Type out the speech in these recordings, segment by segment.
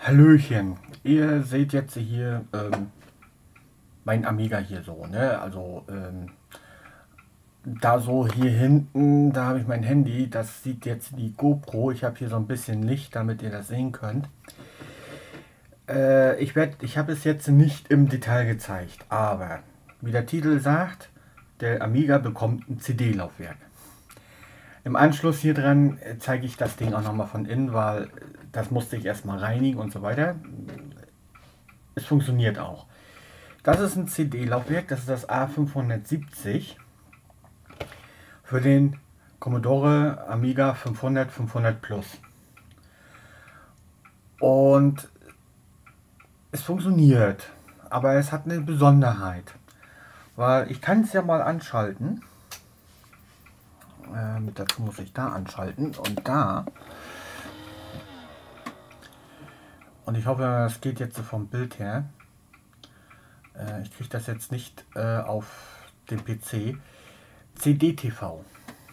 Hallöchen, ihr seht jetzt hier mein Amiga hier so, ne? Also da so hier hinten, da habe ich mein Handy, das sieht jetzt die GoPro. Ich habe hier so ein bisschen Licht, damit ihr das sehen könnt. Ich habe es jetzt nicht im Detail gezeigt, aber wie der Titel sagt, der Amiga bekommt ein CD-Laufwerk. Im Anschluss hier dran zeige ich das Ding auch nochmal von innen, weil das musste ich erstmal reinigen und so weiter. Es funktioniert auch. Das ist ein CD-Laufwerk, das ist das A570 für den Commodore Amiga 500, 500 Plus. Und es funktioniert, aber es hat eine Besonderheit, weil ich kann es ja mal anschalten. Dazu muss ich da anschalten und da. Und ich hoffe, das geht jetzt so vom Bild her. Ich kriege das jetzt nicht auf dem PC. CD-TV.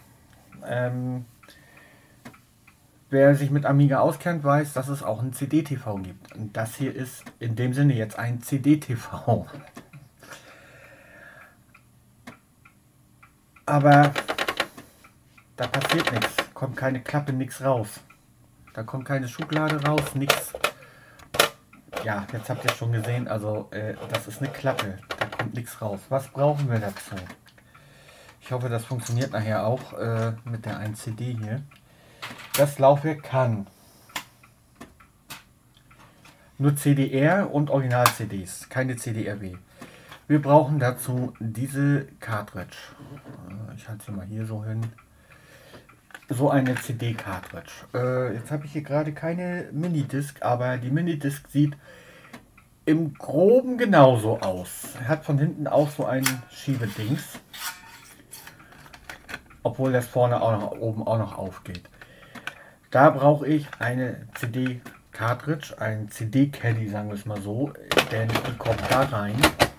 Wer sich mit Amiga auskennt, weiß, dass es auch ein CD-TV gibt. Und das hier ist in dem Sinne jetzt ein CD-TV. Aber da passiert nichts. Kommt keine Klappe, nichts raus. Da kommt keine Schublade raus, nichts. Ja, jetzt habt ihr schon gesehen, also das ist eine Klappe. Da kommt nichts raus. Was brauchen wir dazu? Ich hoffe, das funktioniert nachher auch mit der 1 CD hier. Das Laufwerk kann nur CDR und Original-CDs, keine CDRW. Wir brauchen dazu diese Cartridge. Ich halte sie mal hier so hin. So eine CD-Cartridge. Jetzt habe ich hier gerade keine Minidisc, aber die Minidisc sieht im Groben genauso aus. Er hat von hinten auch so ein Schiebedings. Obwohl das vorne auch noch oben auch noch aufgeht. Da brauche ich eine CD-Cartridge, ein CD-Caddy, sagen wir es mal so, denn die kommt da rein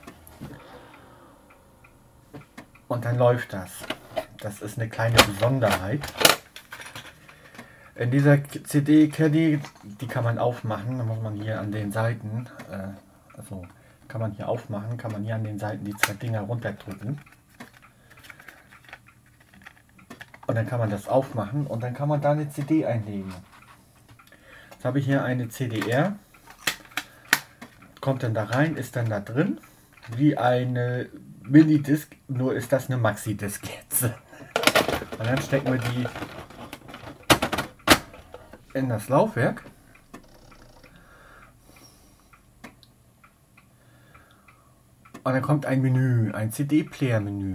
und dann läuft das. Das ist eine kleine Besonderheit. In dieser CD-Caddy, die kann man aufmachen, da muss man hier an den Seiten, also kann man hier aufmachen, kann man hier an den Seiten die zwei Dinger runterdrücken. Und dann kann man das aufmachen und dann kann man da eine CD einlegen. Jetzt habe ich hier eine CDR. Kommt dann da rein, ist dann da drin. Wie eine Minidisc, nur ist das eine Maxi-Disc jetzt. Und dann stecken wir die in das Laufwerk. Und dann kommt ein Menü, ein CD-Player-Menü.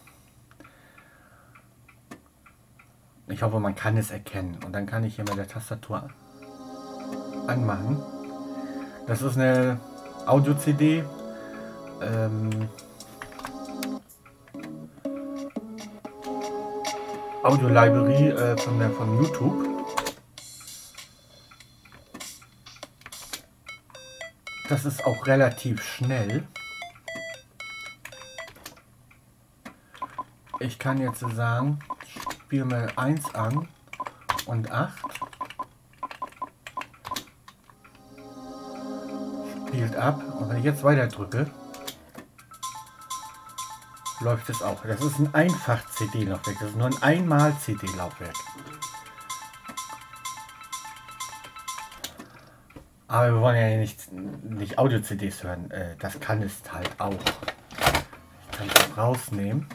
Ich hoffe, man kann es erkennen. Und dann kann ich hier mit der Tastatur anmachen. Das ist eine Audio-CD. Audio-Library von YouTube. Das ist auch relativ schnell. Ich kann jetzt sagen, spiele mal 1 an und 8. Spielt ab. Und wenn ich jetzt weiter drücke, läuft es auch. Das ist ein Einfach-CD-Laufwerk. Das ist nur ein Einmal-CD-Laufwerk. Aber wir wollen ja nicht Audio-CDs hören. Das kann es halt auch. Ich kann es rausnehmen.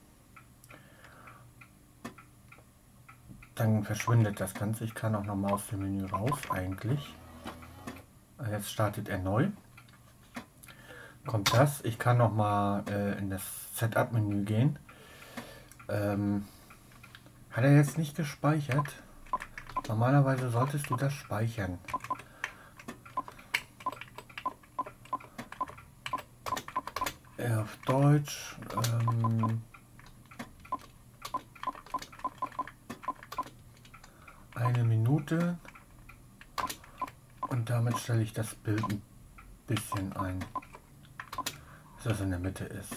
Dann verschwindet das Ganze. Ich kann auch nochmal aus dem Menü raus eigentlich. Jetzt startet er neu. Kommt das. Ich kann nochmal in das Setup-Menü gehen. Hat er jetzt nicht gespeichert? Normalerweise solltest du das speichern. Auf Deutsch. Eine Minute. Und damit stelle ich das Bild ein bisschen ein, dass es in der Mitte ist.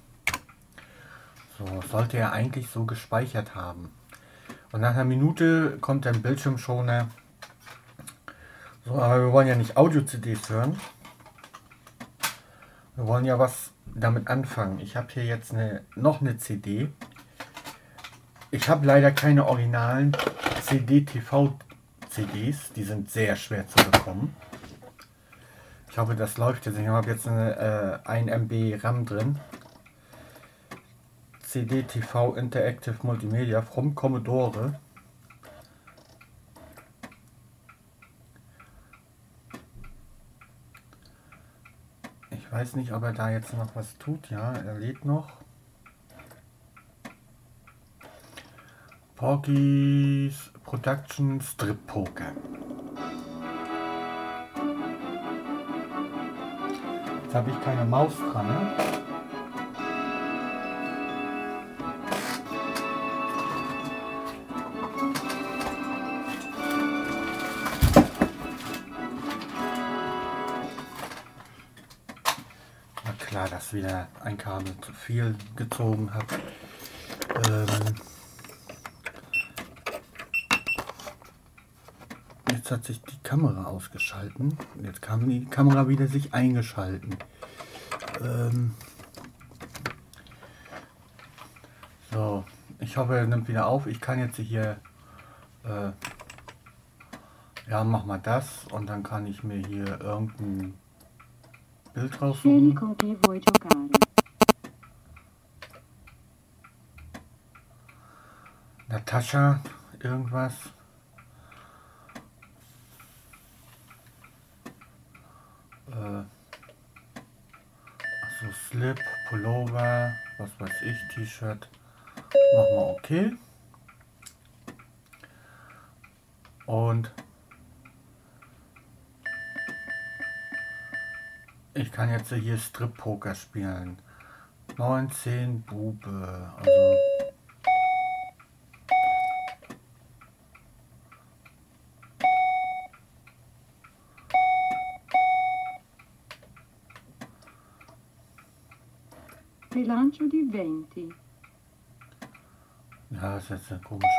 So, sollte er eigentlich so gespeichert haben. Und nach einer Minute kommt ein Bildschirmschoner. So, aber wir wollen ja nicht Audio-CDs hören. Wir wollen ja was damit anfangen. Ich habe hier jetzt noch eine CD. Ich habe leider keine originalen CD-TV-CDs. Die sind sehr schwer zu bekommen. Ich hoffe, das läuft jetzt. Ich habe jetzt eine 1 MB RAM drin. CD-TV Interactive Multimedia from Commodore. Ich weiß nicht, ob er da jetzt noch was tut. Ja, er lädt noch. Porky's Production Strip Poker. Jetzt habe ich keine Maus dran. Ne? Na klar, dass wieder ein Kabel zu viel gezogen hat. Jetzt hat sich die Kamera ausgeschalten. Jetzt kam die Kamera wieder sich eingeschalten. So, ich hoffe, er nimmt wieder auf. Ich kann jetzt hier, ja, mach mal das und dann kann ich mir hier irgendein Bild raussuchen. Natascha, irgendwas. Also Slip, Pullover, was weiß ich, T-Shirt. Machen wir okay. Und ich kann jetzt hier Strip Poker spielen. 19 Bube. Also Rilancio di 20. ja, das ist jetzt eine komische.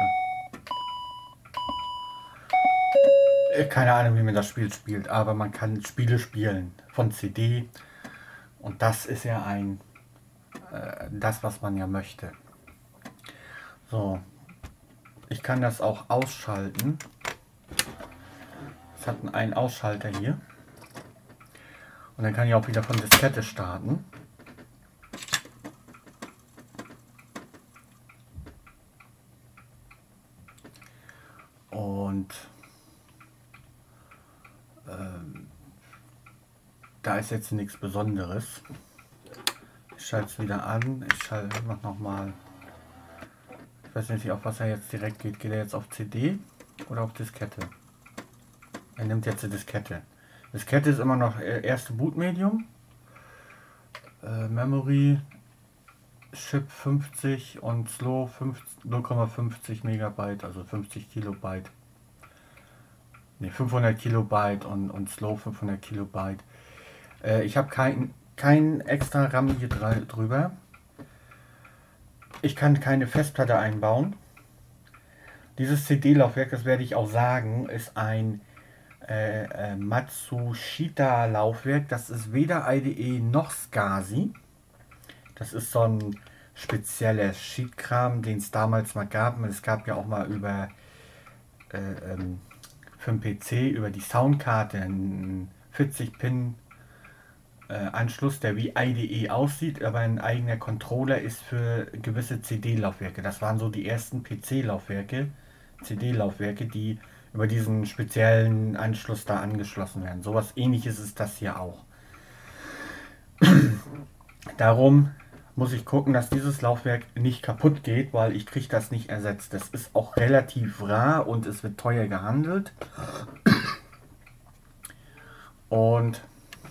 Keine Ahnung, wie man das Spiel spielt, aber man kann Spiele spielen von CD und das ist ja das, was man ja möchte. So, ich kann das auch ausschalten. Es hat einen Ausschalter hier und dann kann ich auch wieder von Diskette starten. Und da ist jetzt nichts Besonderes. Ich schalte es wieder an. Ich mache nochmal. Ich weiß nicht, auf was er jetzt direkt geht. Geht er jetzt auf CD oder auf Diskette? Er nimmt jetzt die Diskette. Diskette ist immer noch erste Bootmedium. Memory Chip 50 und Slow 0,50 Megabyte, also 50 Kilobyte. Ne, 500 Kilobyte und Slow 500 Kilobyte. Ich habe kein extra RAM hier drüber. Ich kann keine Festplatte einbauen. Dieses CD-Laufwerk, das werde ich auch sagen, ist ein Matsushita-Laufwerk. Das ist weder IDE noch SCSI. Das ist so ein spezieller Sheet-Kram, den es damals mal gab. Und es gab ja auch mal für den PC über die Soundkarte einen 40-Pin Anschluss, der wie IDE aussieht, aber ein eigener Controller ist für gewisse CD-Laufwerke. Das waren so die ersten PC-Laufwerke, CD-Laufwerke, die über diesen speziellen Anschluss da angeschlossen werden. Sowas ähnliches ist das hier auch. Darum muss ich gucken, dass dieses Laufwerk nicht kaputt geht, weil ich kriege das nicht ersetzt. Das ist auch relativ rar und es wird teuer gehandelt. Und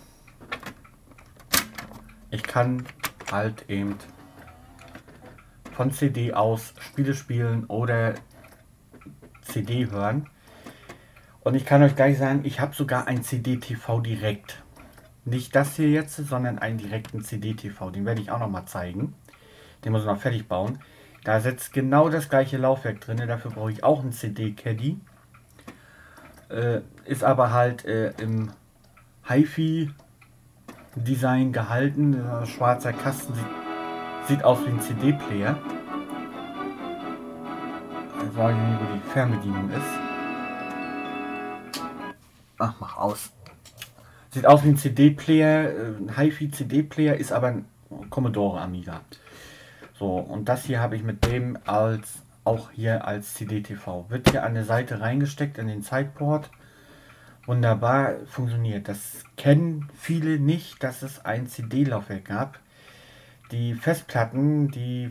ich kann halt eben von CD aus Spiele spielen oder CD hören. Und ich kann euch gleich sagen, ich habe sogar ein CD-TV direkt. Nicht das hier jetzt, sondern einen direkten CD-TV. Den werde ich auch noch mal zeigen. Den muss ich noch fertig bauen. Da sitzt genau das gleiche Laufwerk drin. Dafür brauche ich auch einen CD-Caddy. Ist aber halt im HiFi-Design gehalten. Schwarzer Kasten sieht aus wie ein CD-Player. Ich weiß nicht, wo die Fernbedienung ist. Ach, mach aus. Sieht aus wie ein CD-Player, ein HiFi-CD-Player, ist aber ein Commodore Amiga. So, und das hier habe ich mit dem auch hier als CD-TV. Wird hier an der Seite reingesteckt in den Sideport. Wunderbar funktioniert. Das kennen viele nicht, dass es ein CD-Laufwerk gab. Die Festplatten, die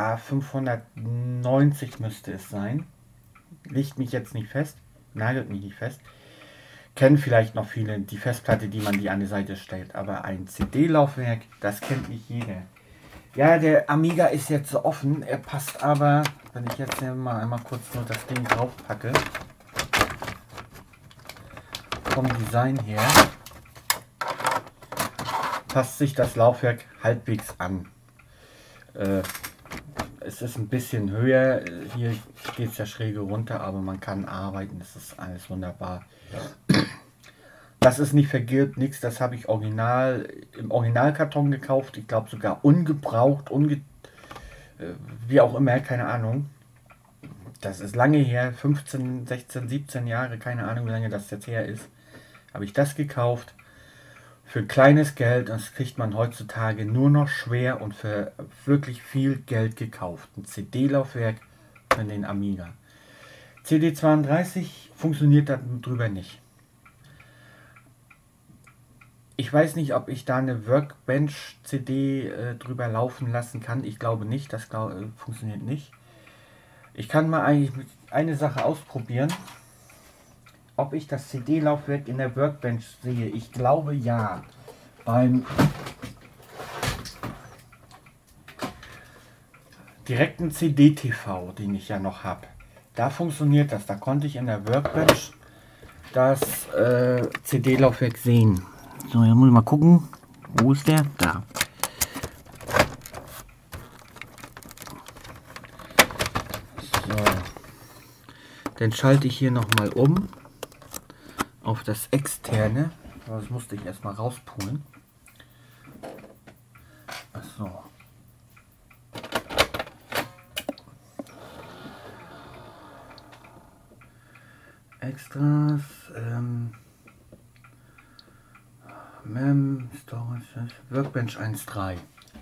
A590 müsste es sein. Legt mich jetzt nicht fest, nagelt mich nicht fest. Kennen vielleicht noch viele die Festplatte, die man die an die Seite stellt. Aber ein CD-Laufwerk, das kennt nicht jeder. Ja, der Amiga ist jetzt so offen. Er passt aber, wenn ich jetzt hier mal einmal kurz nur das Ding drauf packe, vom Design her, passt sich das Laufwerk halbwegs an. Es ist ein bisschen höher. Hier geht es ja schräge runter, aber man kann arbeiten. Das ist alles wunderbar. Das ist nicht vergilbt, nichts. Das habe ich im Originalkarton gekauft. Ich glaube sogar ungebraucht, wie auch immer, keine Ahnung. Das ist lange her, 15, 16, 17 Jahre, keine Ahnung, wie lange das jetzt her ist. Habe ich das gekauft. Für kleines Geld, das kriegt man heutzutage nur noch schwer und für wirklich viel Geld gekauft. Ein CD-Laufwerk für den Amiga. CD32 funktioniert darüber nicht. Ich weiß nicht, ob ich da eine Workbench-CD drüber laufen lassen kann. Ich glaube nicht, das funktioniert nicht. Ich kann mal eigentlich eine Sache ausprobieren, ob ich das CD-Laufwerk in der Workbench sehe. Ich glaube ja. Beim direkten CD-TV, den ich ja noch habe, da funktioniert das. Da konnte ich in der Workbench das CD-Laufwerk sehen. So, jetzt muss ich mal gucken. Wo ist der? Da. So. Dann schalte ich hier nochmal um auf das externe. Das musste ich erstmal rauspulen. So. Extras. Mem, Storage, Workbench 1.3.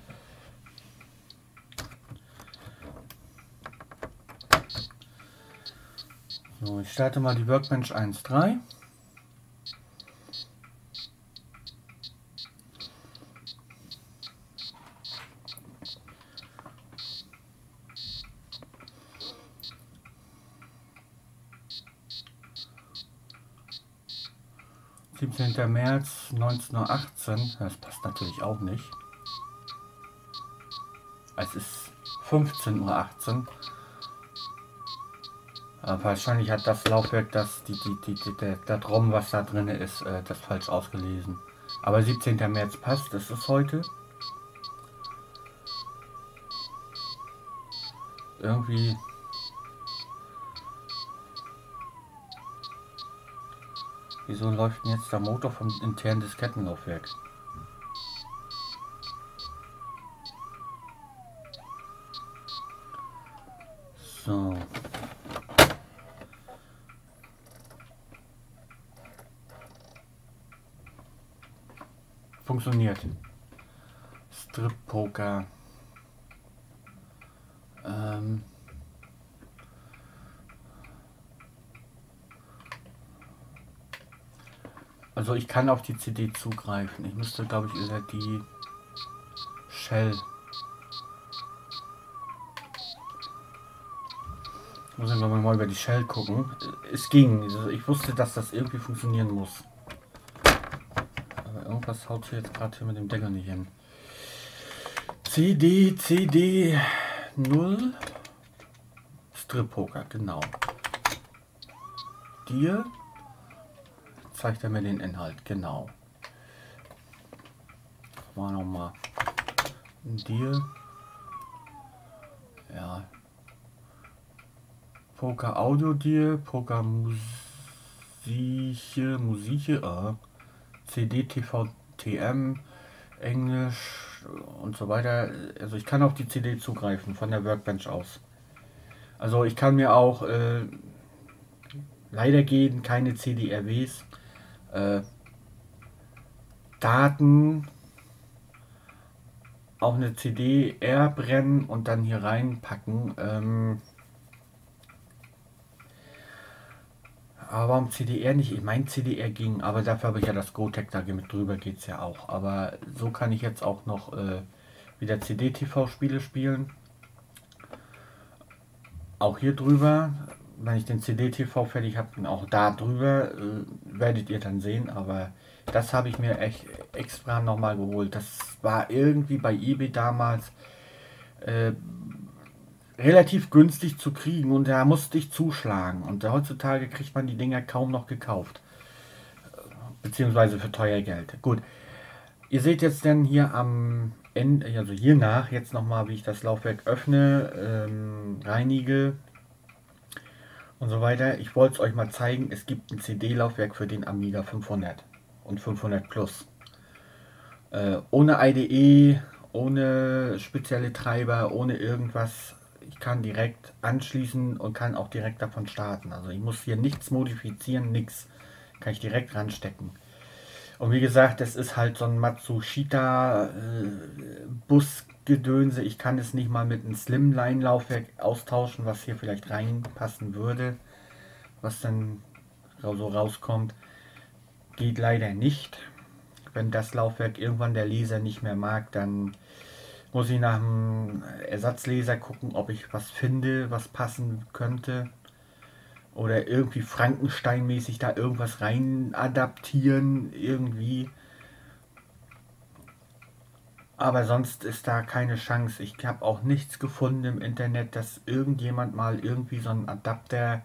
So, ich starte mal die Workbench 1.3. März 1918, das passt natürlich auch nicht. Es ist 15:18 Uhr. Aber wahrscheinlich hat das Laufwerk, der ROM, was da drin ist, das falsch ausgelesen. Aber 17. März passt, das ist heute. Irgendwie. Wieso läuft denn jetzt der Motor vom internen Diskettenlaufwerk? So. Funktioniert. Strip Poker. Also ich kann auf die CD zugreifen. Ich müsste, glaube ich, über die Shell. Muss ich mal über die Shell gucken. Es ging. Also ich wusste, dass das irgendwie funktionieren muss. Aber irgendwas haut hier jetzt gerade hier mit dem Deckel nicht hin. CD 0 Strip Poker, genau. Dir zeigt er mir den Inhalt, genau. Mal nochmal. Dir. Ja. Poker Audio Dir, Poker CD, TV, TM, Englisch und so weiter. Also ich kann auf die CD zugreifen von der Workbench aus. Also ich kann mir auch leider gehen keine CD-RWs, Daten auf eine CD-R brennen und dann hier reinpacken. Aber warum CDR nicht? Ich meine CDR ging, aber dafür habe ich ja das Gotek, da mit drüber geht es ja auch. Aber so kann ich jetzt auch noch wieder CD-TV-Spiele spielen. Auch hier drüber, wenn ich den CD-TV fertig habe, auch da drüber, werdet ihr dann sehen. Aber das habe ich mir echt extra nochmal geholt. Das war irgendwie bei eBay damals relativ günstig zu kriegen und da musste ich zuschlagen. Und heutzutage kriegt man die Dinger kaum noch gekauft. Beziehungsweise für teuer Geld. Gut, ihr seht jetzt dann hier am Ende, also hier nach, jetzt nochmal, wie ich das Laufwerk öffne, reinige und so weiter. Ich wollte es euch mal zeigen, es gibt ein CD-Laufwerk für den Amiga 500 und 500 Plus. Ohne IDE, ohne spezielle Treiber, ohne irgendwas. Ich kann direkt anschließen und kann auch direkt davon starten. Also ich muss hier nichts modifizieren, nichts. Kann ich direkt ranstecken. Und wie gesagt, das ist halt so ein Matsushita Busgedönse. Ich kann es nicht mal mit einem Slimline-Laufwerk austauschen, was hier vielleicht reinpassen würde. Was dann so rauskommt. Geht leider nicht. Wenn das Laufwerk irgendwann der Leser nicht mehr mag, dann muss ich nach einem Ersatzleser gucken, ob ich was finde, was passen könnte. Oder irgendwie Frankenstein-mäßig da irgendwas rein adaptieren, irgendwie. Aber sonst ist da keine Chance. Ich habe auch nichts gefunden im Internet, dass irgendjemand mal irgendwie so einen Adapter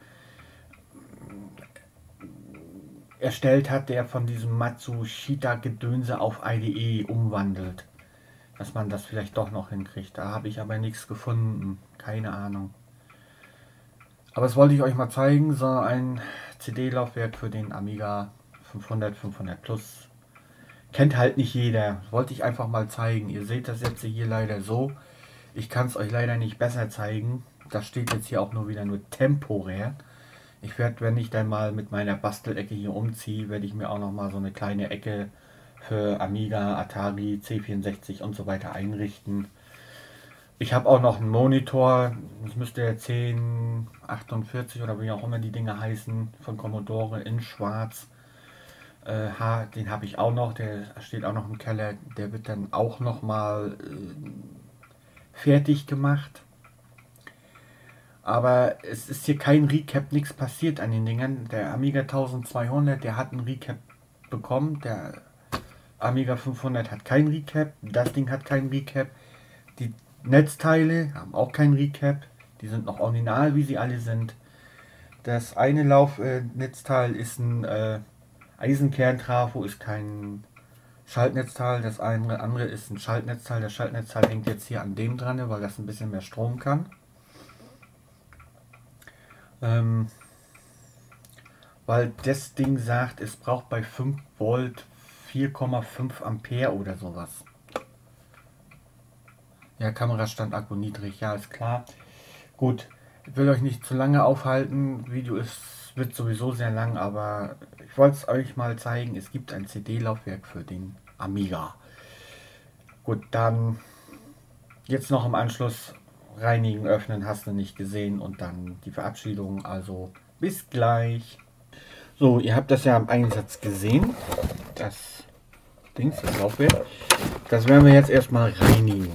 erstellt hat, der von diesem Matsushita-Gedönse auf IDE umwandelt. Dass man das vielleicht doch noch hinkriegt. Da habe ich aber nichts gefunden. Keine Ahnung. Aber das wollte ich euch mal zeigen. So ein CD-Laufwerk für den Amiga 500, 500 Plus. Kennt halt nicht jeder. Wollte ich einfach mal zeigen. Ihr seht das jetzt hier leider so. Ich kann es euch leider nicht besser zeigen. Das steht jetzt hier auch nur wieder nur temporär. Ich werde, wenn ich dann mal mit meiner Bastelecke hier umziehe, werde ich mir auch noch mal so eine kleine Ecke für Amiga, Atari, C64 und so weiter einrichten. Ich habe auch noch einen Monitor, das müsste der 1048 oder wie auch immer die Dinge heißen, von Commodore in schwarz. Den habe ich auch noch, der steht auch noch im Keller, der wird dann auch noch mal fertig gemacht. Aber es ist hier kein Recap, nichts passiert an den Dingern. Der Amiga 1200, der hat ein Recap bekommen, der Amiga 500 hat kein Recap, das Ding hat kein Recap, die Netzteile haben auch kein Recap, die sind noch original, wie sie alle sind. Das eine Laufnetzteil ist ein Eisenkerntrafo, ist kein Schaltnetzteil, das andere ist ein Schaltnetzteil. Das Schaltnetzteil hängt jetzt hier an dem dran, weil das ein bisschen mehr Strom kann. Weil das Ding sagt, es braucht bei 5 Volt 4,5 Ampere oder sowas. Ja, Kamerastand, Akku niedrig, ja, ist klar. Gut, ich will euch nicht zu lange aufhalten. Video wird sowieso sehr lang, aber ich wollte es euch mal zeigen. Es gibt ein CD-Laufwerk für den Amiga. Gut, dann jetzt noch im Anschluss reinigen, öffnen, hast du nicht gesehen und dann die Verabschiedung. Also bis gleich. So, ihr habt das ja im Einsatz gesehen. Das Laufwerk. Das werden wir jetzt erstmal reinigen.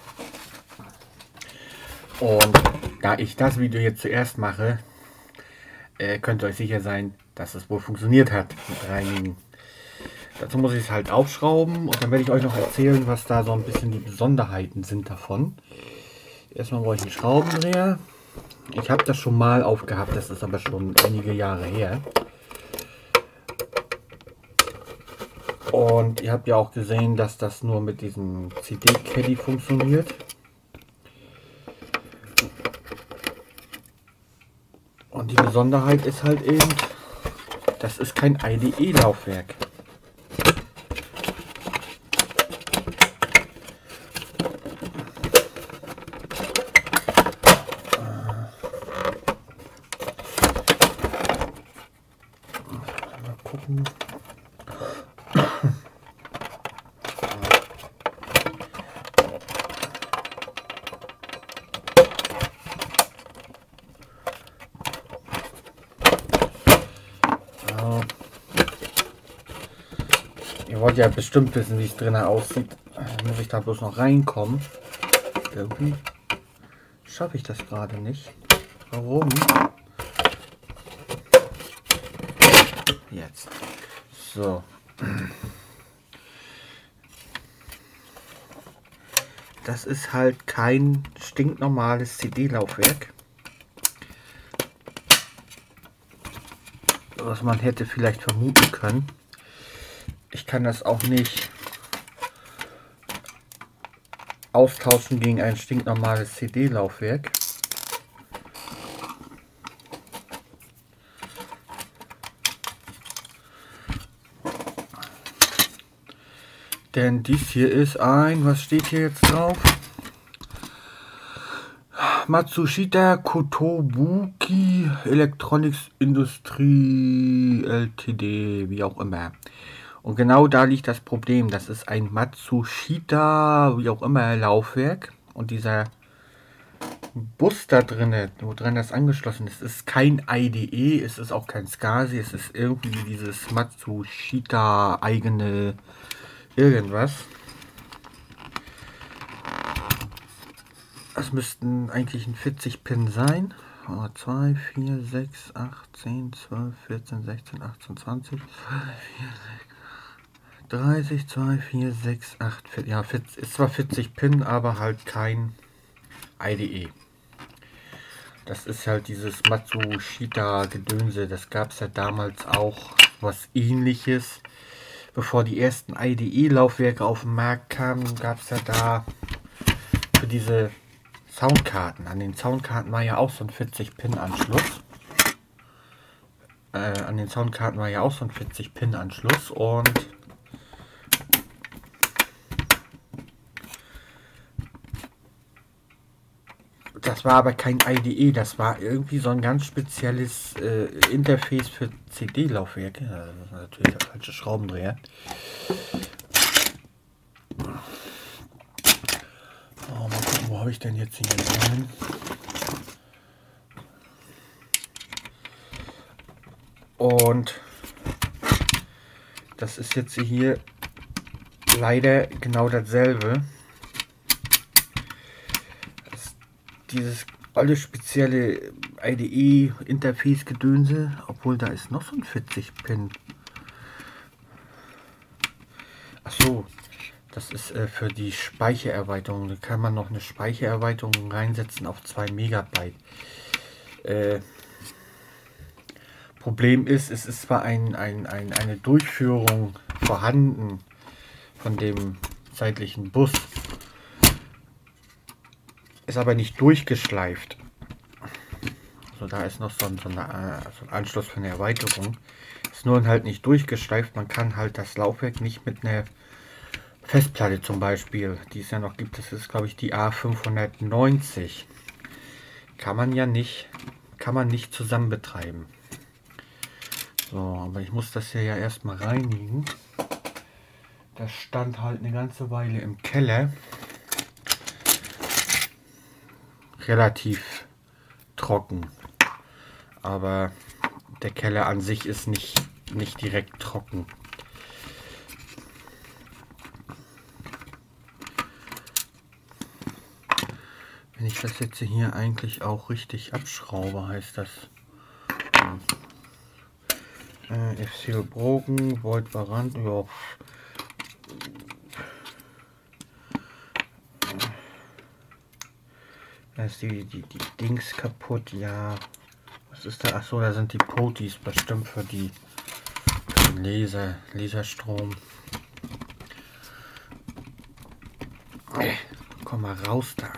Und da ich das Video jetzt zuerst mache, könnt ihr euch sicher sein, dass es wohl funktioniert hat mit Reinigen. Dazu muss ich es halt aufschrauben und dann werde ich euch noch erzählen, was da so ein bisschen die Besonderheiten sind davon. Erstmal brauche ich einen Schraubendreher. Ich habe das schon mal aufgehabt, das ist aber schon einige Jahre her. Und ihr habt ja auch gesehen, dass das nur mit diesem CD-Caddy funktioniert. Und die Besonderheit ist halt eben, Das ist kein IDE-Laufwerk. Mal gucken. Ihr wollt ja bestimmt wissen, wie es drinnen aussieht. Muss ich da bloß noch reinkommen? Irgendwie schaffe ich das gerade nicht. Warum? Jetzt. So. Das ist halt kein stinknormales CD-Laufwerk, was man hätte vielleicht vermuten können. Ich kann das auch nicht austauschen gegen ein stinknormales CD-Laufwerk. Denn dies hier ist ein, was steht hier jetzt drauf? Matsushita Kotobuki Electronics Industrie Ltd, wie auch immer. Und genau da liegt das Problem. Das ist ein Matsushita, wie auch immer, Laufwerk. Und dieser Bus da drin, wo dran das angeschlossen ist kein IDE, es ist auch kein SCSI, es ist irgendwie dieses Matsushita eigene irgendwas. Das müssten eigentlich ein 40-Pin sein. 2, 4, 6, 8, 10, 12, 14, 16, 18, 20, 30, 2, 4, 6, 8, 4, ja, ist zwar 40 Pin, aber halt kein IDE. Das ist halt dieses Matsushita Gedönse, das gab es ja damals auch was ähnliches. Bevor die ersten IDE-Laufwerke auf den Markt kamen, gab es ja da für diese Soundkarten. An den Soundkarten war ja auch so ein 40-Pin-Anschluss. Und das war aber kein IDE, das war irgendwie so ein ganz spezielles Interface für CD-Laufwerke. Das ist natürlich der falsche Schraubendreher. Oh, mal gucken, wo habe ich denn jetzt hier rein? Und das ist jetzt hier leider genau dasselbe. Dieses alle spezielle IDE-Interface-Gedönse, obwohl da ist noch so ein 40-Pin. Achso, das ist für die Speichererweiterung. Da kann man noch eine Speichererweiterung reinsetzen auf 2 Megabyte. Problem ist, es ist zwar eine Durchführung vorhanden von dem seitlichen Bus, ist aber nicht durchgeschleift. Also da ist noch so ein Anschluss für eine Erweiterung. Ist nur halt nicht durchgeschleift. Man kann halt das Laufwerk nicht mit einer Festplatte zum Beispiel, die es ja noch gibt, das ist glaube ich die A590. Kann man nicht zusammen betreiben. So, aber ich muss das hier ja erstmal reinigen. Das stand halt eine ganze Weile im Keller. Relativ trocken, aber der Keller an sich ist nicht direkt trocken. Wenn ich das jetzt hier eigentlich auch richtig abschraube, heißt das F-Seal broken, Void Varant, ja. Da ist die Dings kaputt, ja. Was ist da? Achso, da sind die Potis bestimmt für den Laserstrom. Komm mal raus da.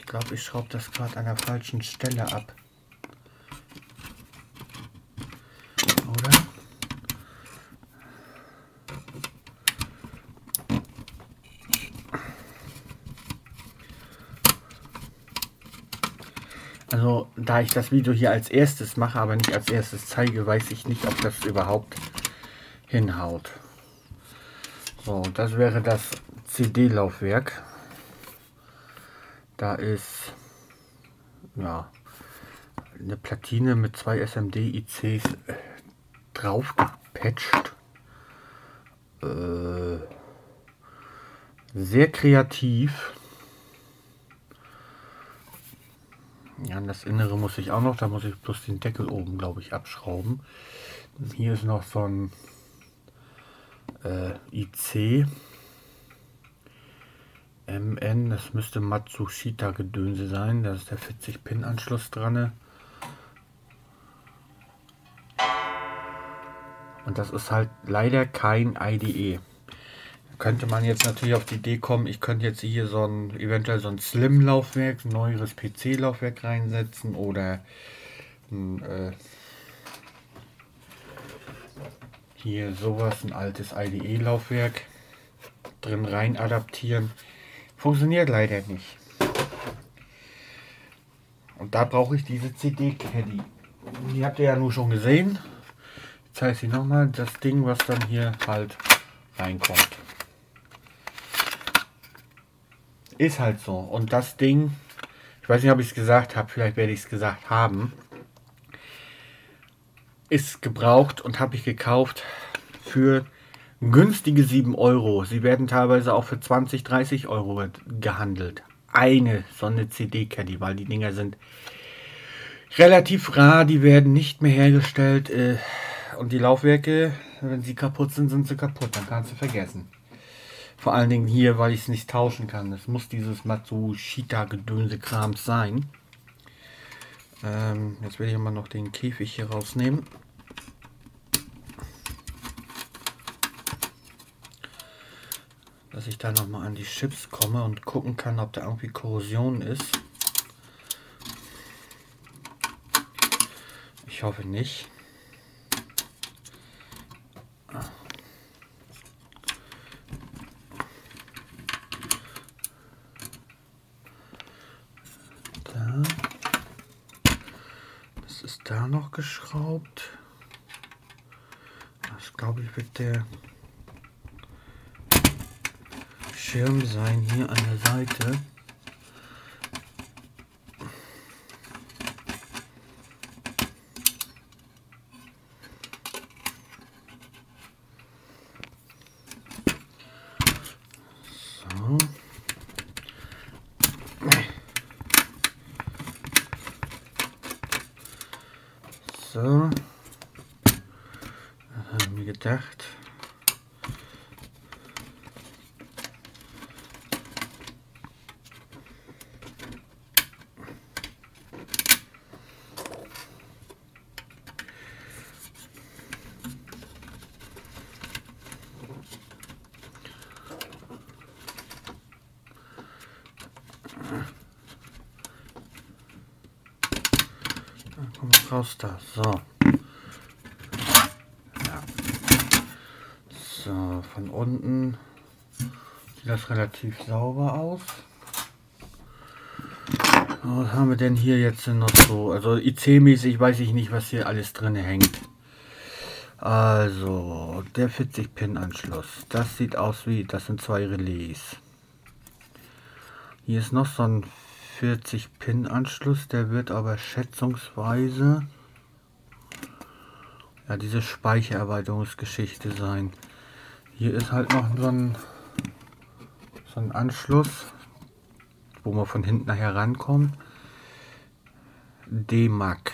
Ich glaube, ich schraube das gerade an der falschen Stelle ab. Oder? Also, da ich das Video hier als erstes mache, aber nicht als erstes zeige, weiß ich nicht, ob das überhaupt hinhaut. So, das wäre das CD-Laufwerk. Da ist ja eine Platine mit 2 SMD-ICs drauf gepatcht. Sehr kreativ. Ja, das Innere muss ich auch noch, da muss ich bloß den Deckel oben, glaube ich, abschrauben. Hier ist noch so ein IC MN, das müsste Matsushita Gedönse sein, da ist der 40-Pin-Anschluss dran. Und das ist halt leider kein IDE. Könnte man jetzt natürlich auf die Idee kommen, ich könnte jetzt hier so ein, eventuell so ein Slim-Laufwerk, ein neueres PC-Laufwerk reinsetzen oder hier sowas, ein altes IDE-Laufwerk drin rein adaptieren. Funktioniert leider nicht. Und da brauche ich diese CD-Caddy. Die habt ihr ja nur schon gesehen. Jetzt zeige ich sie nochmal, das Ding, was dann hier halt reinkommt. Ist halt so. Und das Ding, ich weiß nicht, ob ich es gesagt habe, vielleicht werde ich es gesagt haben, ist gebraucht und habe ich gekauft für günstige 7 Euro. Sie werden teilweise auch für 20, 30 Euro gehandelt. So eine CD-Caddy, weil die Dinger sind relativ rar, die werden nicht mehr hergestellt. Und die Laufwerke, wenn sie kaputt sind, sind sie kaputt. Dann kannst du vergessen. Vor allen Dingen hier, weil ich es nicht tauschen kann. Es muss dieses Matsushita-Gedönse-Krams sein. Jetzt will ich mal noch den Käfig hier rausnehmen. Dass ich da noch mal an die Chips komme und gucken kann, ob da irgendwie Korrosion ist. Ich hoffe nicht. Das ist da noch geschraubt. Das glaube ich wird der Schirm sein hier an der Seite. So. So. Haben mir gedacht. Komm raus da. So. Ja. So, von unten sieht das relativ sauber aus. Was haben wir denn hier jetzt noch so? Also IC-mäßig weiß ich nicht, was hier alles drin hängt. Also, der 40-Pin-Anschluss. Das sieht aus wie, das sind 2 Relais. Hier ist noch so ein 40-Pin-Anschluss, der wird aber schätzungsweise ja diese Speichererweiterungsgeschichte sein. Hier ist halt noch so ein Anschluss, wo man von hinten nachher rankommt. DMAC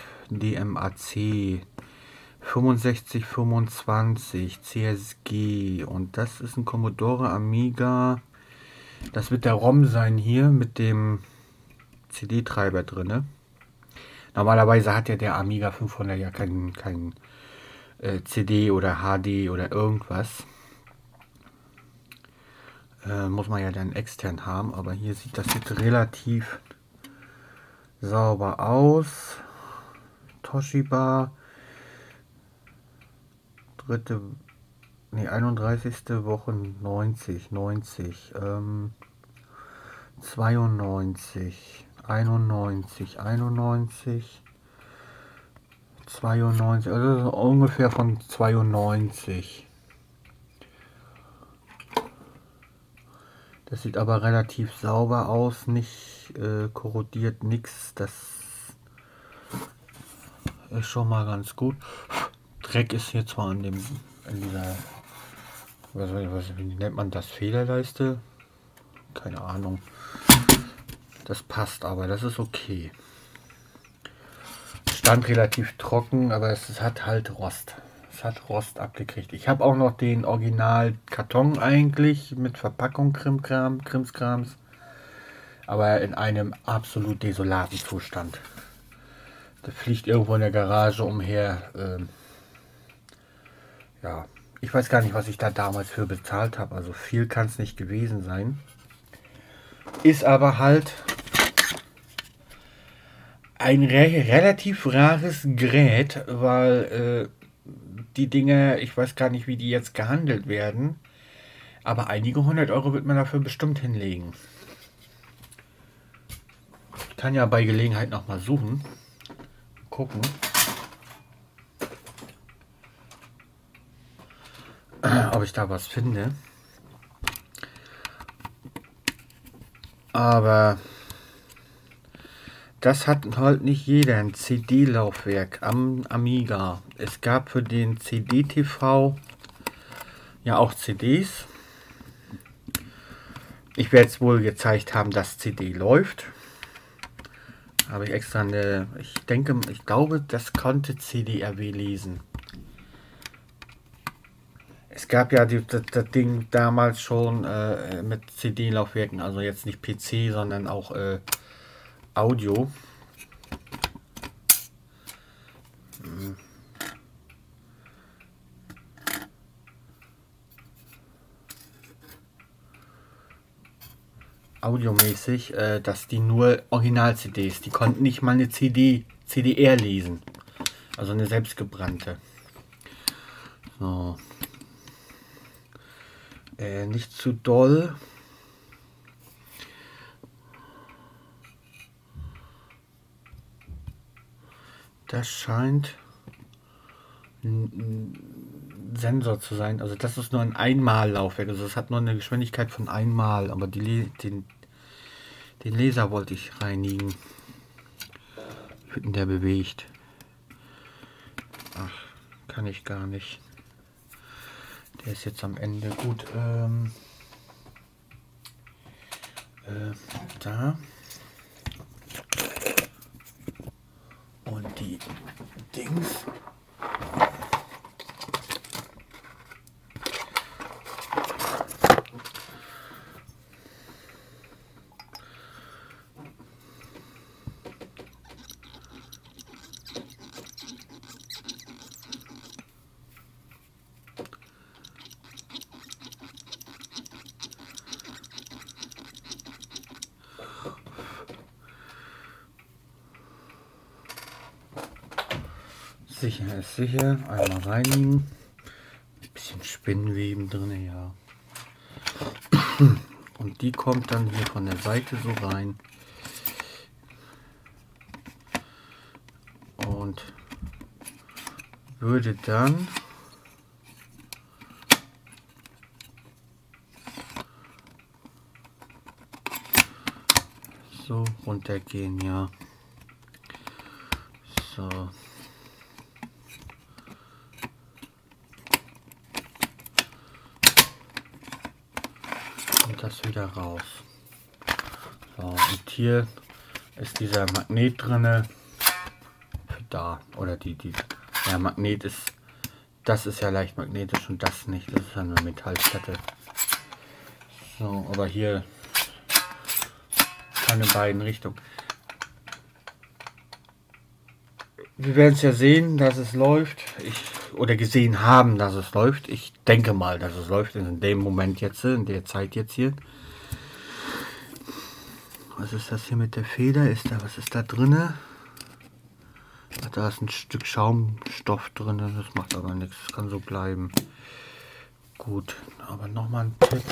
6525 CSG und das ist ein Commodore Amiga. Das wird der ROM sein hier mit dem CD-Treiber drin. Normalerweise hat ja der Amiga 500 ja kein CD oder HD oder irgendwas. Muss man ja dann extern haben, aber hier sieht das jetzt relativ sauber aus. Toshiba, 31. Woche 90, 92, 91, 91, 92, also ungefähr von 92. Das sieht aber relativ sauber aus, nicht korrodiert, nichts. Das ist schon mal ganz gut. Dreck ist hier zwar in dieser, wie nennt man das, Federleiste? Keine Ahnung. Das passt aber, das ist okay. Stand relativ trocken, aber es hat halt Rost. Es hat Rost abgekriegt. Ich habe auch noch den Original-Karton eigentlich mit Verpackung Krimskrams, aber in einem absolut desolaten Zustand. Das fliegt irgendwo in der Garage umher. Ja, ich weiß gar nicht, was ich da damals für bezahlt habe. Also viel kann es nicht gewesen sein. Ist aber halt ein relativ rares Gerät, weil die Dinge, ich weiß gar nicht, wie die jetzt gehandelt werden, aber einige 100 Euro wird man dafür bestimmt hinlegen. Ich kann ja bei Gelegenheit noch mal suchen, gucken, ob ich da was finde. Aber das hat halt nicht jeder, ein CD-Laufwerk am Amiga. Es gab für den CD-TV ja auch CDs. Ich werde es wohl gezeigt haben, dass CD läuft. Habe ich extra eine, ich glaube, das konnte CD-RW lesen. Es gab ja das Ding damals schon mit CD-Laufwerken, also jetzt nicht PC, sondern auch Audio. Audiomäßig, dass die nur Original-CDs, die konnten nicht mal eine CDR lesen. Also eine selbstgebrannte. So. Nicht zu doll. Das scheint ein Sensor zu sein. Also das ist nur ein Einmal-Laufwerk. Also es hat nur eine Geschwindigkeit von einmal. Aber den Laser wollte ich reinigen. Wird denn der bewegt? Ach, kann ich gar nicht. Der ist jetzt am Ende gut. Da. Und die Dings. Sicher ist sicher. Einmal reinigen. Ein bisschen Spinnweben drin, ja. Und die kommt dann hier von der Seite so rein. Und würde dann so runtergehen, ja. So. Das wieder raus. So, und hier ist dieser Magnet drinne. Da, oder der Magnet ist, das ist ja leicht magnetisch und das nicht. Das ist eine Metallplatte. So, aber hier kann in beiden Richtungen. Wir werden es ja sehen, dass es läuft. Oder gesehen haben, dass es läuft. Ich denke mal, dass es läuft in dem Moment jetzt, in der Zeit jetzt hier. Was ist das hier mit der Feder? Was ist da drinne? Ach, da ist ein Stück Schaumstoff drin, das macht aber nichts, das kann so bleiben. Gut, aber nochmal ein Tipp.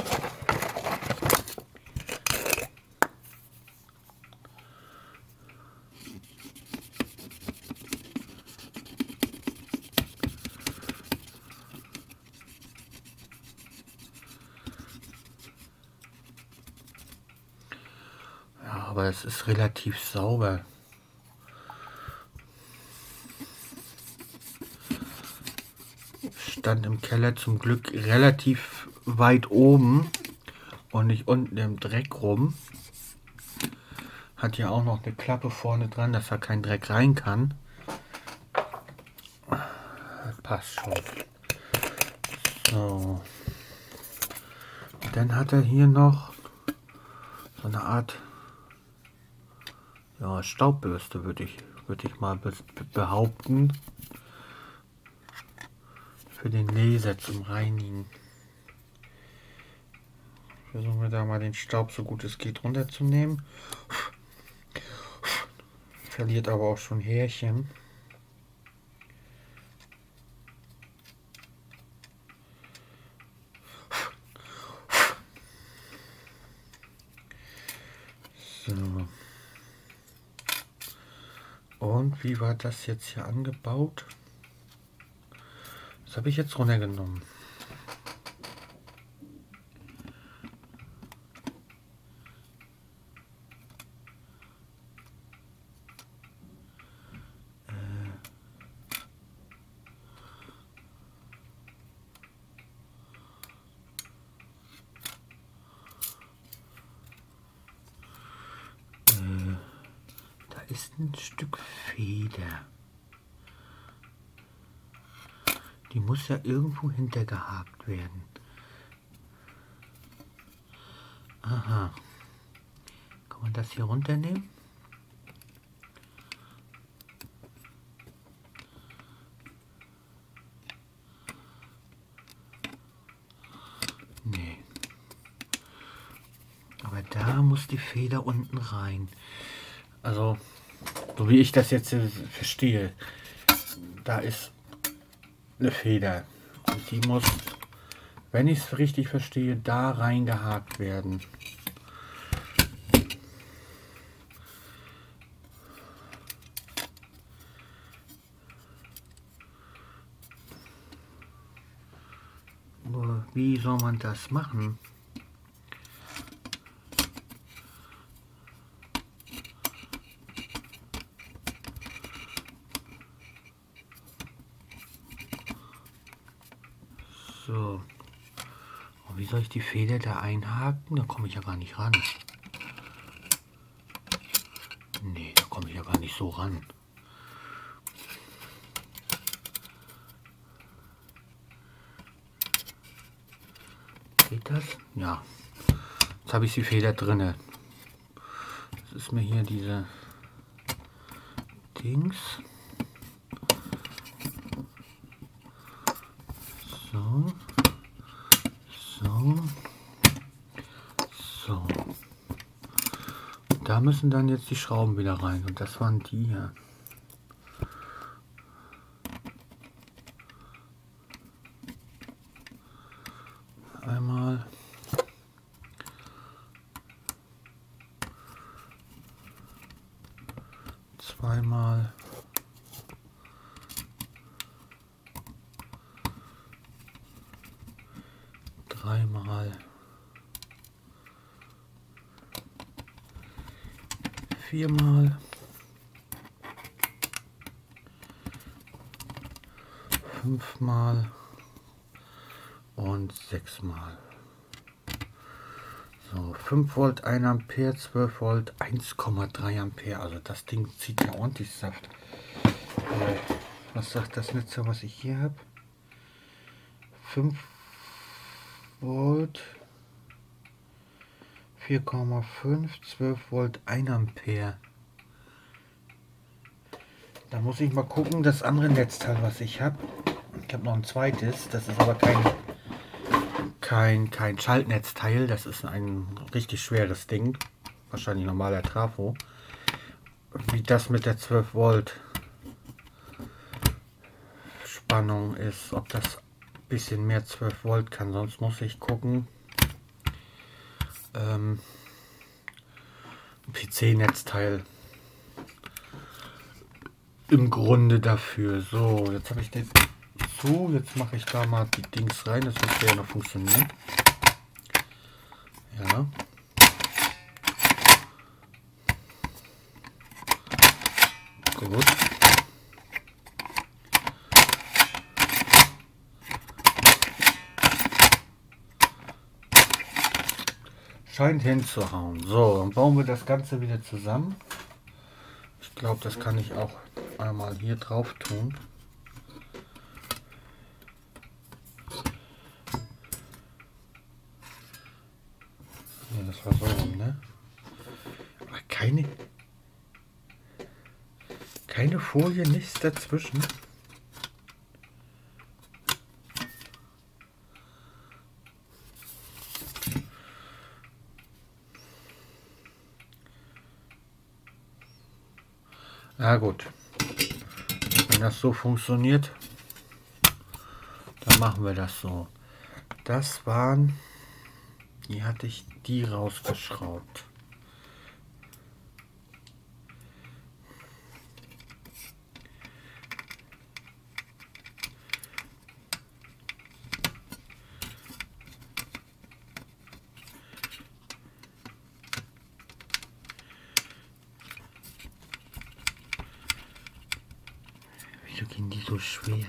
Ja, aber es ist relativ sauber. Stand im Keller zum Glück relativ weit oben und nicht unten im Dreck rum. Hat ja auch noch eine Klappe vorne dran, dass da kein Dreck rein kann. Das passt schon. So. Und dann hat er hier noch so eine Art, ja, Staubbürste, würde ich mal behaupten. Für den Laser zum Reinigen. Versuchen wir da mal den Staub so gut es geht runterzunehmen. Verliert aber auch schon Härchen. So. Und wie war das jetzt hier angebaut? Das habe ich jetzt runtergenommen. Da ist ein Stück Feder. Die muss ja irgendwo hintergehakt werden. Aha. Kann man das hier runternehmen? Nee. Aber da muss die Feder unten rein. Also, so wie ich das jetzt verstehe, da ist eine Feder und die muss, wenn ich es richtig verstehe, da reingehakt werden. Aber wie soll man das machen? So, und wie soll ich die Feder da einhaken? Da komme ich ja gar nicht ran. Nee, da komme ich ja gar nicht so ran. Geht das? Ja. Jetzt habe ich die Feder drinne. Das ist mir hier diese Dings. So. So. So. Da müssen dann jetzt die Schrauben wieder rein. Und das waren die hier. Einmal. Zweimal. Dreimal. Viermal. Fünfmal. Und 6-mal. So, 5 Volt, 1 Ampere, 12 Volt, 1,3 Ampere. Also das Ding zieht ja ordentlich Saft. Was sagt das Netz, was ich hier habe? 5 Volt, 4,5, 12 Volt, 1 Ampere. Da muss ich mal gucken, das andere Netzteil, was ich habe. Ich habe noch ein zweites, das ist aber kein Schaltnetzteil, das ist ein richtig schweres Ding. wahrscheinlich normaler Trafo, wie das mit der 12 Volt Spannung ist, ob das ein bisschen mehr 12 Volt kann, sonst muss ich gucken. PC-Netzteil im Grunde dafür. So, jetzt habe ich den zu, jetzt mache ich da mal die Dings rein, das müsste ja noch funktionieren. Ja. Gut. Scheint hinzuhauen. So, dann bauen wir das Ganze wieder zusammen. Ich glaube, das kann ich auch einmal hier drauf tun. Ja, das war so rum, ne? Aber keine Folie, nichts dazwischen. Na gut, wenn das so funktioniert, dann machen wir das so. Das waren, hier hatte ich die rausgeschraubt. Wieso gehen die so schwer?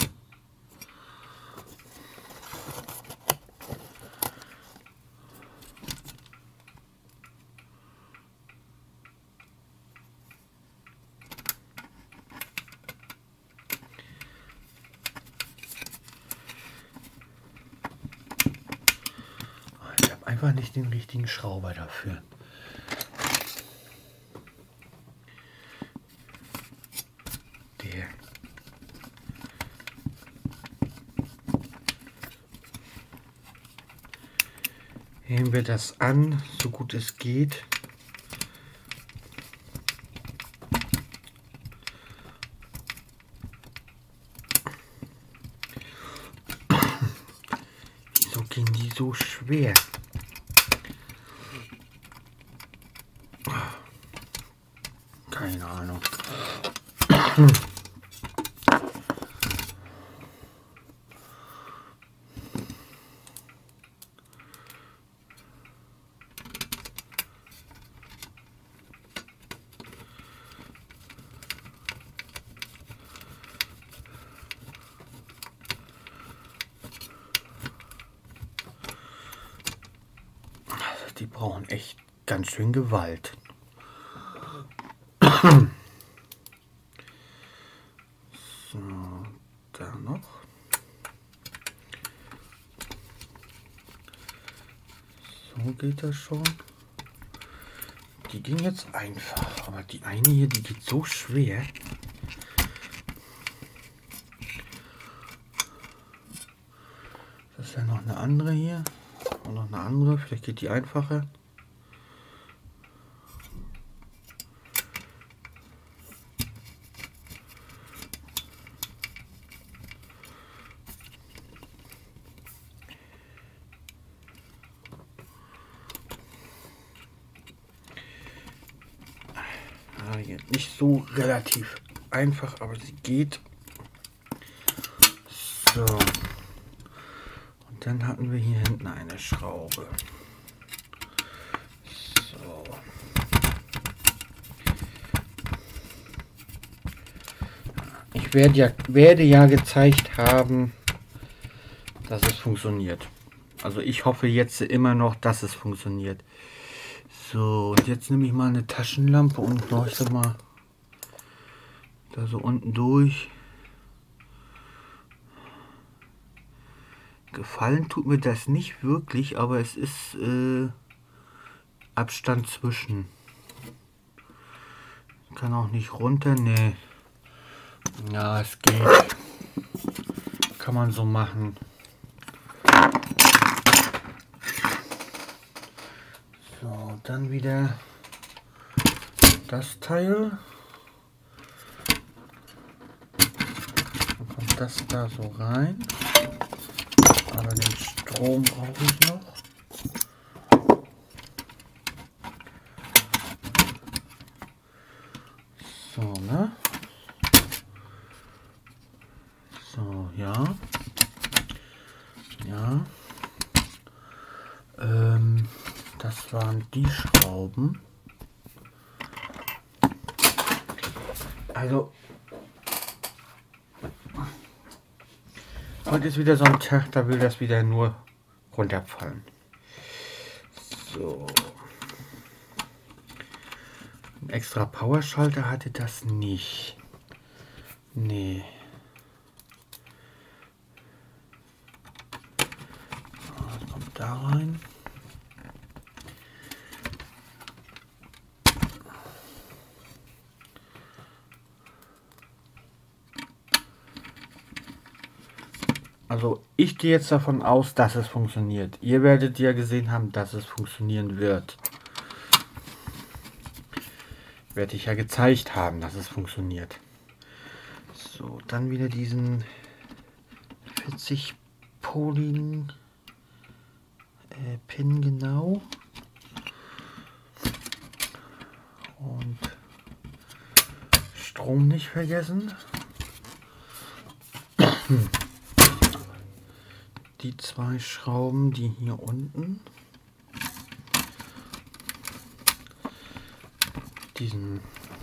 Ich habe einfach nicht den richtigen Schrauber dafür. Der. Heben wir das an, so gut es geht. Wieso gehen die so schwer? Keine Ahnung. Die brauchen echt ganz schön Gewalt. So, da noch. So geht das schon. Die ging jetzt einfach, aber die eine hier, die geht so schwer. Das ist ja noch eine andere hier. Und noch eine andere, vielleicht geht die einfacher. Nicht so relativ einfach, aber sie geht. So. Und dann hatten wir hier hinten eine Schraube. So. Ich werde ja gezeigt haben, dass es funktioniert. Also ich hoffe jetzt immer noch, dass es funktioniert. So, und jetzt nehme ich mal eine Taschenlampe und leuchte mal da so unten durch. Gefallen tut mir das nicht wirklich, aber es ist Abstand zwischen. Kann auch nicht runter, ne. Ja, es geht. Kann man so machen. So, dann wieder das Teil. Dann kommt das da so rein. Aber den Strom brauche ich noch. So, ne? So, ja. Ja. Das waren die Schrauben. Also, heute ist wieder so ein Tag, da will das wieder nur runterfallen. So. Ein extra Powerschalter hatte das nicht. Nee. So, das kommt da rein. Also ich gehe jetzt davon aus, dass es funktioniert. Ihr werdet ja gesehen haben, dass es funktionieren wird. Werde ich ja gezeigt haben, dass es funktioniert. So, dann wieder diesen 40 Pin genau. Und Strom nicht vergessen. Die zwei Schrauben, die hier unten diesen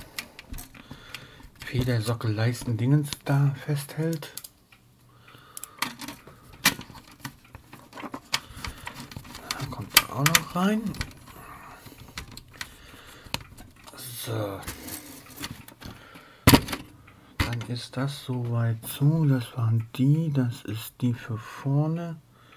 Federsockelleisten Dingens da festhält. Da kommt er auch noch rein. So. Dann ist das soweit zu. Das waren die. Das ist die für vorne.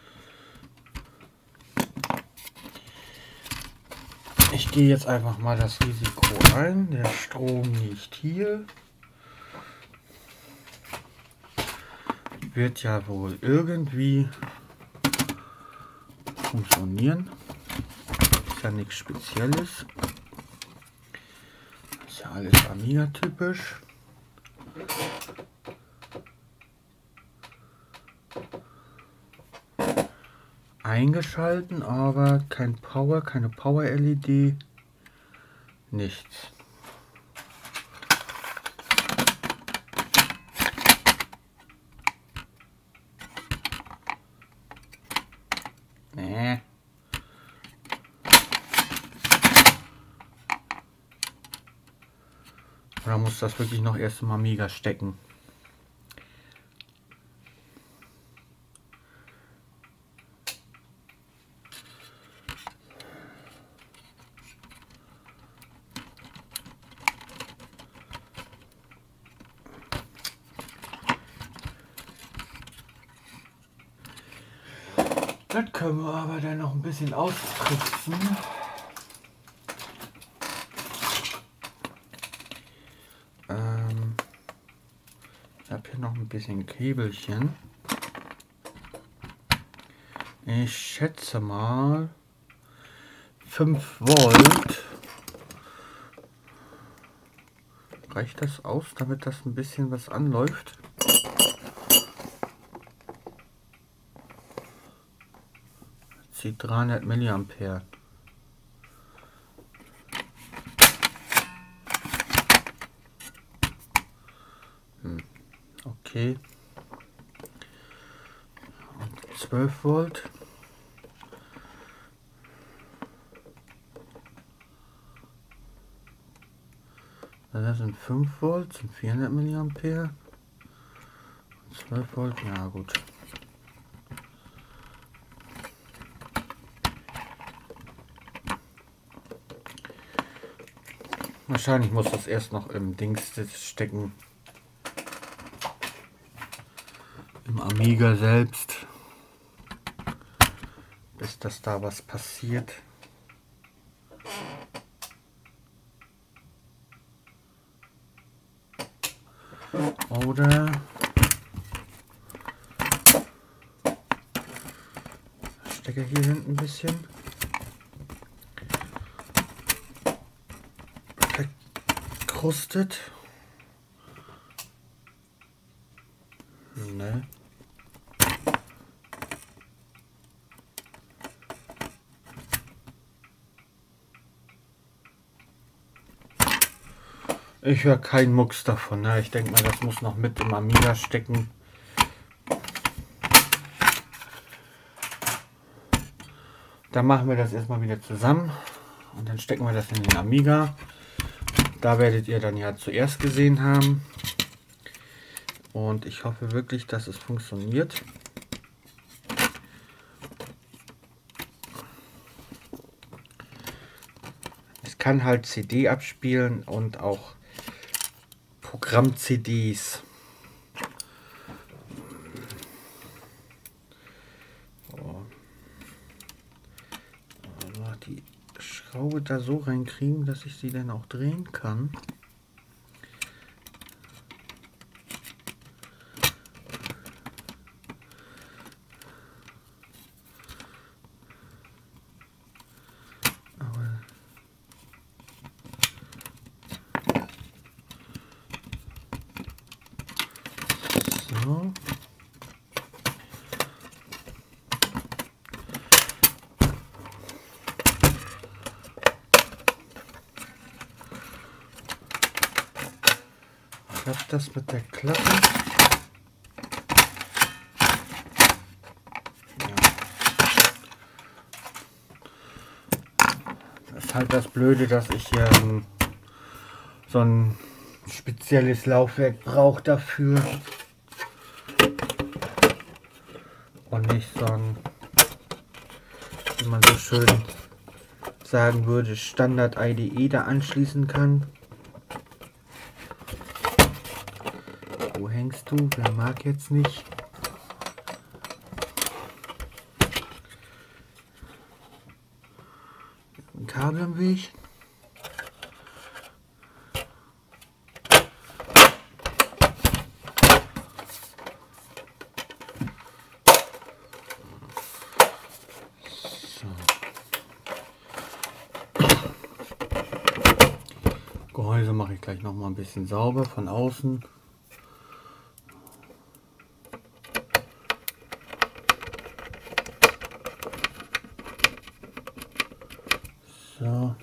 Ich gehe jetzt einfach mal das Risiko ein. Der Strom liegt hier. Wird ja wohl irgendwie funktionieren. Ist ja nichts Spezielles. Ist ja alles Amiga-typisch. Eingeschalten, aber kein Power, keine Power-LED, nichts. Nee. Oder muss das wirklich noch erst im Amiga stecken? Das können wir aber dann noch ein bisschen austricksen. Ich habe hier noch ein bisschen Käbelchen. Ich schätze mal 5 Volt. Reicht das aus, damit das ein bisschen was anläuft? Die 300 Milliampere. Okay. Und 12 Volt. Das sind 5 Volt, sind 400 Milliampere. 12 Volt, ja gut. Wahrscheinlich muss das erst noch im Dings stecken. Im Amiga selbst. Bis dass da was passiert. Oder Stecker hier hinten ein bisschen. verkrustet. Ne. Ich höre keinen Mucks davon. Ne? Ich denke mal, das muss noch mit im Amiga stecken. Dann machen wir das erstmal wieder zusammen und dann stecken wir das in den Amiga. Da werdet ihr dann ja zuerst gesehen haben. Und ich hoffe wirklich, dass es funktioniert. Es kann halt CD abspielen und auch Programm-CDs. Die Schraube da so reinkriegen, dass ich sie dann auch drehen kann. Aber so. Klappt das mit der Klappe? Ja. Das ist halt das Blöde, dass ich hier so ein spezielles Laufwerk brauche dafür. Und nicht so ein, wie man so schön sagen würde, Standard IDE da anschließen kann. Wo hängst du? Wer mag jetzt nicht? Ein Kabel im Weg. So. Gehäuse mache ich gleich noch mal ein bisschen sauber von außen. So.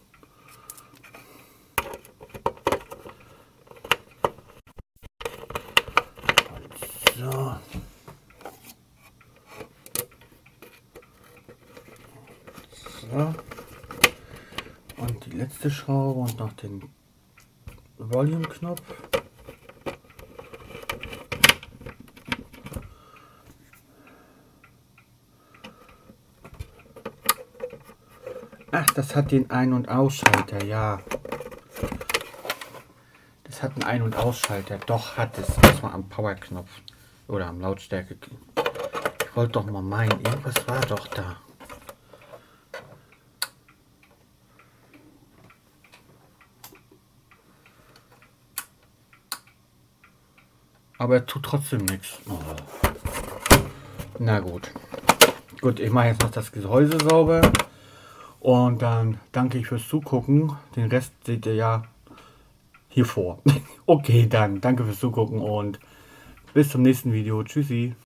So. So. Und die letzte Schraube und noch den Volume-Knopf. Ach, das hat den Ein- und Ausschalter, ja. Das hat einen Ein- und Ausschalter. Doch, hat es. Das war am Power-Knopf. Oder am Lautstärke. Ich wollte doch mal meinen, irgendwas war doch da. Aber er tut trotzdem nichts. Oh. Na gut. Gut, ich mache jetzt noch das Gehäuse sauber. Und dann danke ich fürs Zugucken. Den Rest seht ihr ja hier vor. Okay, dann danke fürs Zugucken und bis zum nächsten Video. Tschüssi.